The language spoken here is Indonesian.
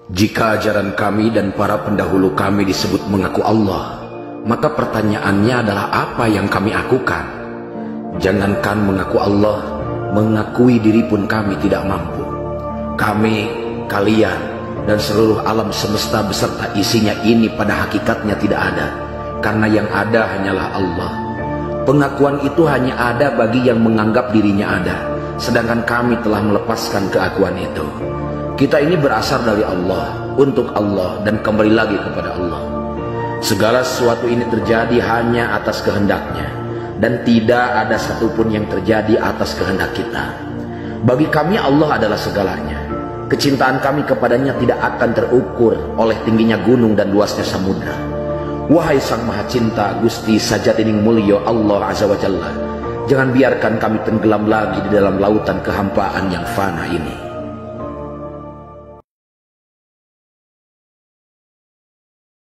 Jika ajaran kami dan para pendahulu kami disebut mengaku Allah, maka pertanyaannya adalah apa yang kami akukan? Jangankan mengaku Allah, mengakui diri pun kami tidak mampu. Kami, kalian, dan seluruh alam semesta beserta isinya ini pada hakikatnya tidak ada, karena yang ada hanyalah Allah. Pengakuan itu hanya ada bagi yang menganggap dirinya ada, sedangkan kami telah melepaskan keakuan itu. Kita ini berasal dari Allah, untuk Allah, dan kembali lagi kepada Allah. Segala sesuatu ini terjadi hanya atas kehendaknya, dan tidak ada satupun yang terjadi atas kehendak kita. Bagi kami Allah adalah segalanya. Kecintaan kami kepadanya tidak akan terukur oleh tingginya gunung dan luasnya samudra. Wahai Sang Maha Cinta, Gusti Sajatining Mulyo Allah Azza wa Jalla, jangan biarkan kami tenggelam lagi di dalam lautan kehampaan yang fana ini.